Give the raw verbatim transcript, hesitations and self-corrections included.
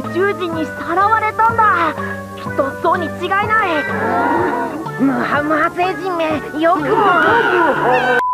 宇宙人にさらわれたんだ。きっとそうに違いない。 ムハムハ星人め、よくも。